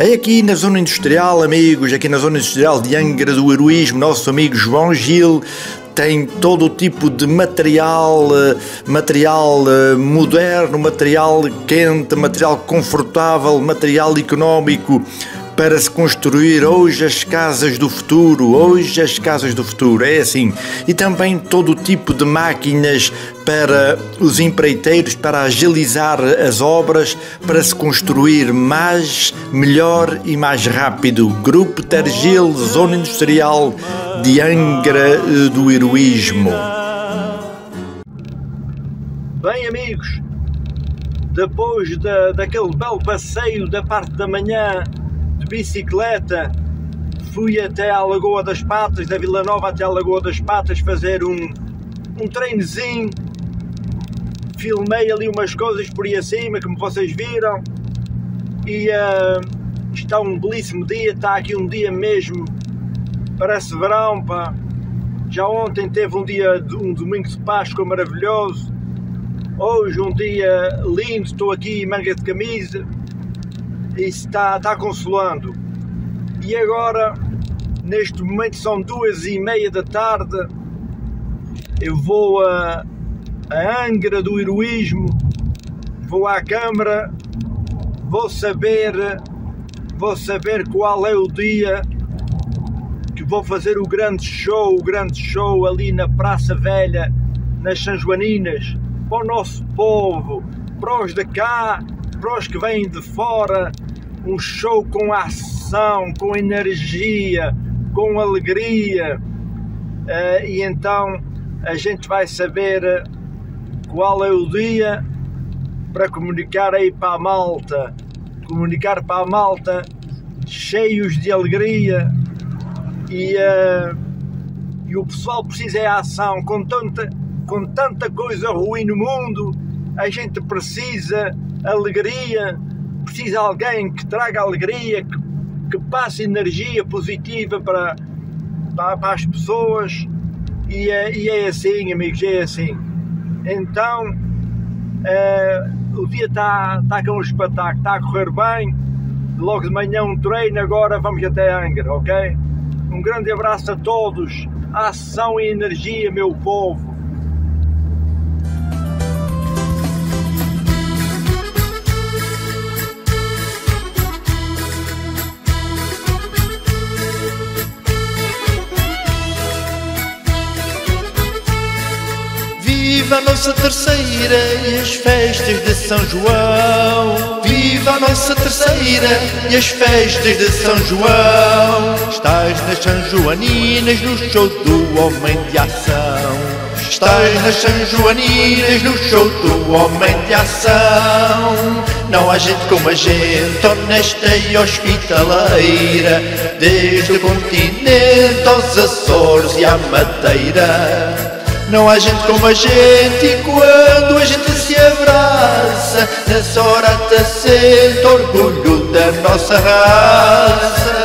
É aqui na zona industrial, amigos, aqui na zona industrial de Angra do Heroísmo, nosso amigo João Gil tem todo o tipo de material moderno, material quente, material confortável, material económico para se construir hoje as casas do futuro, é assim. E também todo o tipo de máquinas para os empreiteiros, para agilizar as obras, para se construir mais, melhor e mais rápido. Grupo Tergil, Zona Industrial de Angra do Heroísmo. Bem, amigos, depois daquele belo passeio da parte da manhã de bicicleta, fui até à Lagoa das Patas, da Vila Nova até à Lagoa das Patas, fazer um treinozinho. Filmei ali umas coisas por aí acima, como vocês viram, e está um belíssimo dia, está aqui um dia mesmo, parece verão, pá. Já ontem teve um domingo de Páscoa maravilhoso, hoje um dia lindo, estou aqui em manga de camisa, e está consolando. E agora, neste momento são 2h30 da tarde, eu vou a Angra do Heroísmo, vou à Câmara, vou saber qual é o dia que vou fazer o grande show ali na Praça Velha, nas São Joaninas, para o nosso povo, para os de cá, para os que vêm de fora, um show com ação, com energia, com alegria, e então a gente vai saber qual é o dia para comunicar aí para a malta, cheios de alegria, e o pessoal precisa de ação, com tanta coisa ruim no mundo, a gente precisa alegria, precisa de alguém que traga alegria, que passe energia positiva para as pessoas, e é assim, amigos, é assim. Então, o dia está com um espetáculo, está a correr bem, logo de manhã um treino, agora vamos até Angra, ok? Um grande abraço a todos, ação e energia, meu povo. Viva a nossa terceira e as festas de São João. Viva a nossa terceira e as festas de São João. Estás nas São Joaninas no show do Homem de Ação. Estás nas São Joaninas no show do Homem de Ação. Não há gente como a gente, honesta e hospitaleira, desde o continente aos Açores e à Madeira. Não há gente como a gente, e quando a gente se abraça, nessa hora até sente orgulho da nossa raça.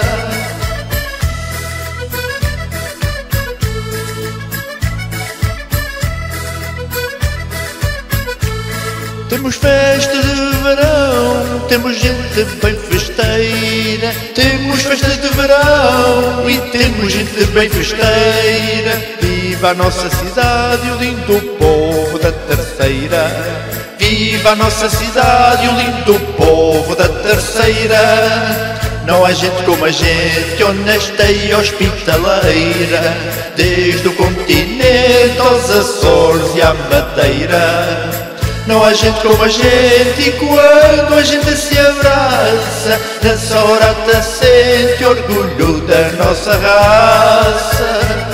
Temos festa de verão, temos gente bem festeira. Temos festa de verão e temos gente bem festeira. Viva a nossa cidade e o lindo povo da Terceira. Viva a nossa cidade e o lindo povo da Terceira. Não há gente como a gente, honesta e hospitaleira, desde o continente aos Açores e à Madeira. Não há gente como a gente, e quando a gente se abraça, nessa hora até sente orgulho da nossa raça.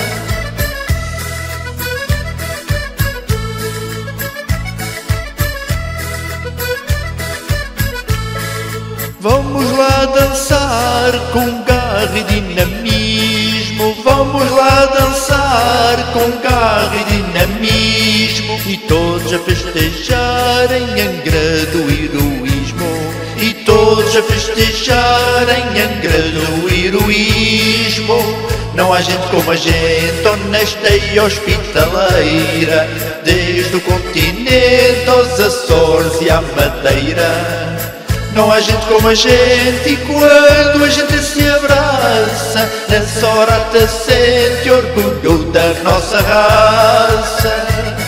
Vamos lá dançar com garra e dinamismo. Vamos lá dançar com garra e dinamismo. E todos a festejar em Angra do Heroísmo. E todos a festejar em Angra do Heroísmo. Não há gente como a gente, honesta e hospitaleira, desde o continente aos Açores e à Madeira. Não há gente como a gente, e quando nessa hora até sente orgulho da nossa raça.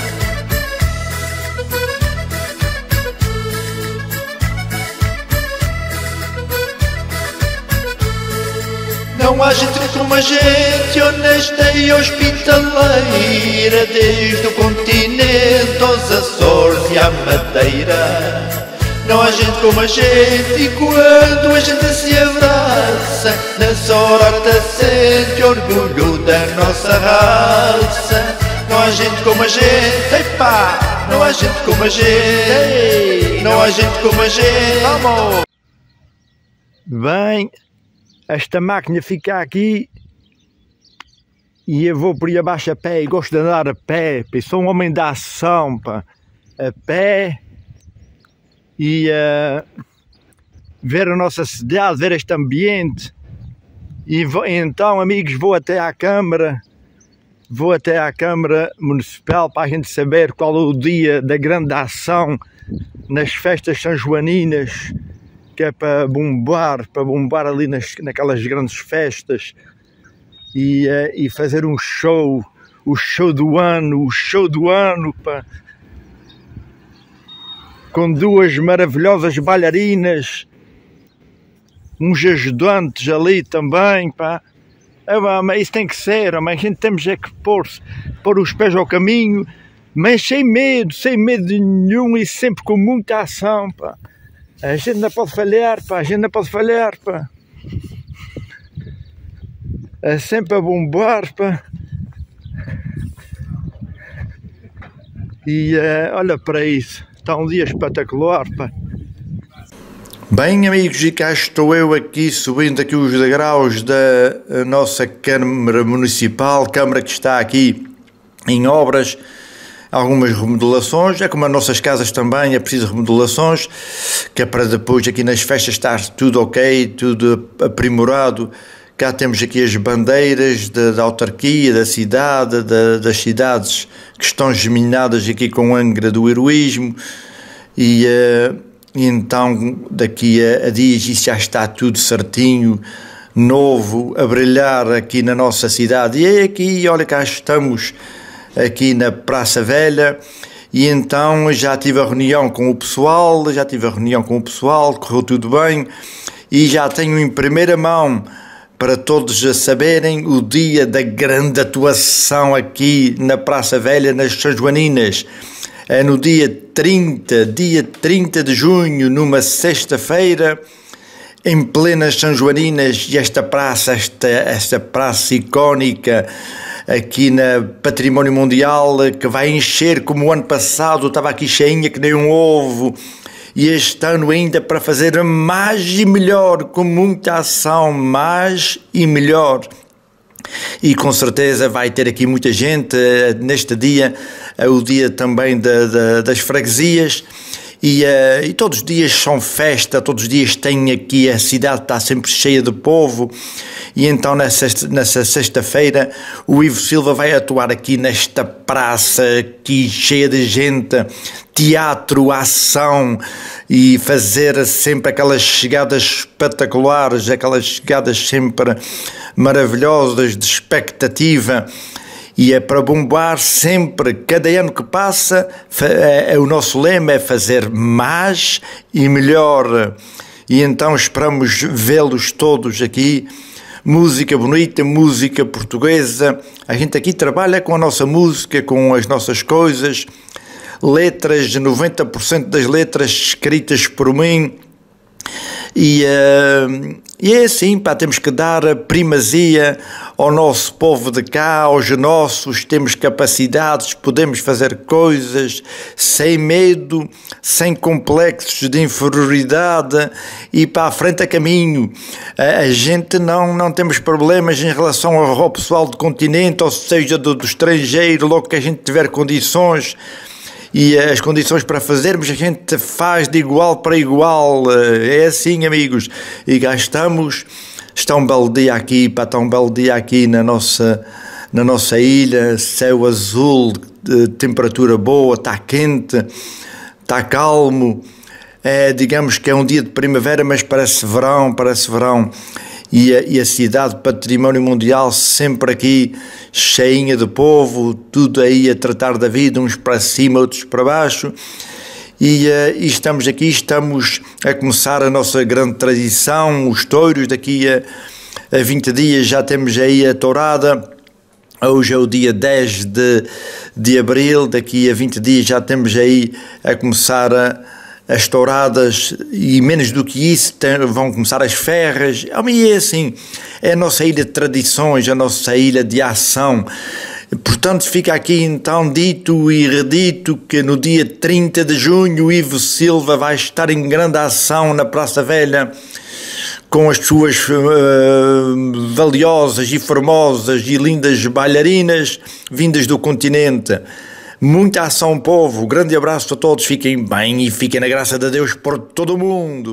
Não há gente como a gente, honesta e hospitaleira, desde o continente aos Açores e à Madeira. Não há gente como a gente, e quando a gente se abraça, nessa hora até sente orgulho da nossa raça. Não há gente como a gente, epá, não há gente como a gente, não há gente como a gente. Vamos! Bem, esta máquina fica aqui e eu vou por aí abaixo a pé e gosto de andar a pé, pá. Sou um homem da ação, pá. A pé e ver a nossa cidade, ver este ambiente. E então, amigos, vou até à Câmara Municipal para a gente saber qual é o dia da grande ação nas festas sanjoaninas, que é para bombar ali naquelas grandes festas e fazer um show, o show do ano, pá, com duas maravilhosas bailarinas, uns ajudantes ali também, pá. Mas isso tem que ser, mas a gente temos é que pôr os pés ao caminho, mas sem medo nenhum e sempre com muita ação, pá. A gente não pode falhar, pá, É sempre a bombar, pá. E olha para isso, está um dia espetacular, pá. Bem, amigos, e cá estou eu aqui subindo aqui os degraus da nossa Câmara Municipal, Câmara que está aqui em obras, algumas remodelações, é como as nossas casas também, é preciso remodelações, que é para depois aqui nas festas estar tudo ok, tudo aprimorado. Cá temos aqui as bandeiras da autarquia, da cidade, das cidades que estão geminadas aqui com Angra do heroísmo e então daqui a dias isso já está tudo certinho, novo, a brilhar aqui na nossa cidade. E aqui, olha, cá estamos aqui na Praça Velha e então já tive a reunião com o pessoal, correu tudo bem e já tenho em primeira mão para todos saberem o dia da grande atuação aqui na Praça Velha, nas Sanjoaninas. É no dia 30 de junho, numa sexta-feira, em plenas Sanjoaninas, e esta praça icónica aqui na Património Mundial, que vai encher como o ano passado, estava aqui cheinha que nem um ovo, e este ano ainda para fazer mais e melhor, com muita ação, mais e melhor. E com certeza vai ter aqui muita gente neste dia, é o dia também das freguesias, e todos os dias são festa, todos os dias tem aqui, a cidade está sempre cheia de povo, e então nessa sexta-feira o Ivo Silva vai atuar aqui nesta praça aqui cheia de gente, teatro, ação, e fazer sempre aquelas chegadas espetaculares, aquelas chegadas sempre maravilhosas, de expectativa, e é para bombar sempre, cada ano que passa, o nosso lema é fazer mais e melhor, e então esperamos vê-los todos aqui. Música bonita, música portuguesa, a gente aqui trabalha com a nossa música, com as nossas coisas, letras, 90% das letras escritas por mim, e é assim, pá, temos que dar a primazia ao nosso povo de cá, aos nossos, temos capacidades, podemos fazer coisas sem medo, sem complexos de inferioridade e para a frente a caminho. A gente não temos problemas em relação ao pessoal do continente, ou seja, do estrangeiro, logo que a gente tiver condições e as condições para fazermos, a gente faz de igual para igual. É assim, amigos, e cá estamos. Está um belo dia aqui, pá, está um belo dia aqui na nossa ilha, céu azul, temperatura boa, está quente, está calmo, digamos que é um dia de primavera, mas parece verão, e a cidade património mundial sempre aqui cheinha de povo, tudo aí a tratar da vida, uns para cima, outros para baixo. E estamos aqui, estamos a começar a nossa grande tradição, os touros. Daqui a 20 dias já temos aí a tourada. Hoje é o dia 10 de abril, daqui a 20 dias já temos aí a começar as touradas, e menos do que isso vão começar as ferras. E é assim, é a nossa ilha de tradições, a nossa ilha de ação. Portanto, fica aqui então dito e redito que no dia 30 de junho o Ivo Silva vai estar em grande ação na Praça Velha com as suas valiosas e formosas e lindas bailarinas vindas do continente. Muita ação, povo. Grande abraço a todos, fiquem bem e fiquem na graça de Deus por todo o mundo.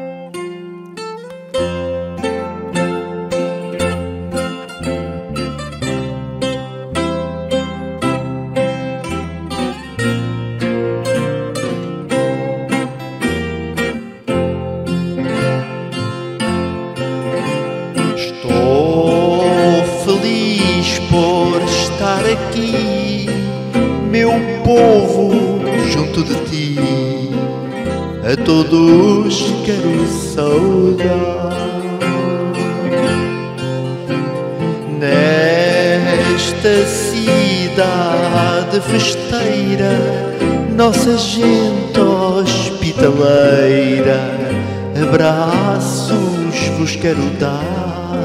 Feliz por estar aqui, meu povo, junto de ti. A todos quero saudar. Nesta cidade festeira, nossa gente hospitaleira, abraços vos quero dar.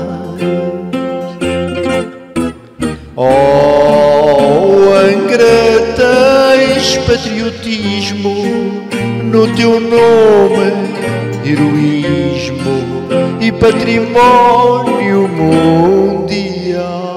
Oh, Angra, tens patriotismo no teu nome, heroísmo e património mundial.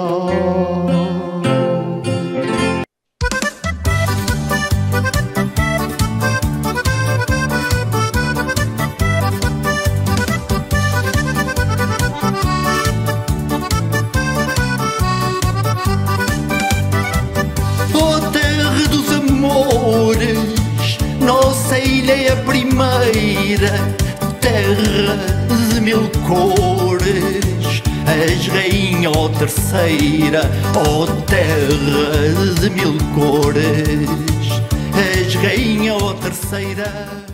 Nossa ilha é a primeira, terra de mil cores. És rainha ou terceira, oh terra de mil cores. És rainha ou terceira.